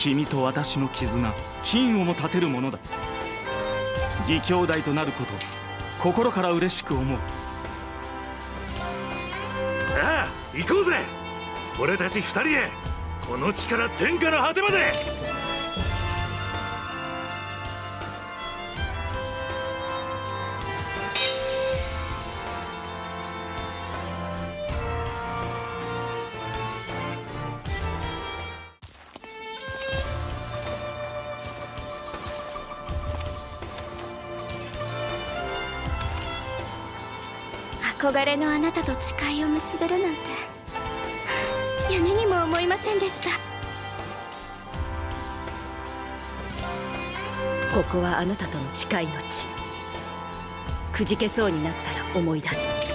君と私の絆、金をも立てるものだ。義兄弟となること、心から嬉しく思う。 ああ、行こうぜ。俺たち二人へ、この地から天下の果てまで。 憧れのあなたと誓いを結べるなんて夢にも思いませんでした。 ここはあなたとの誓いの地。くじけそうになったら思い出す。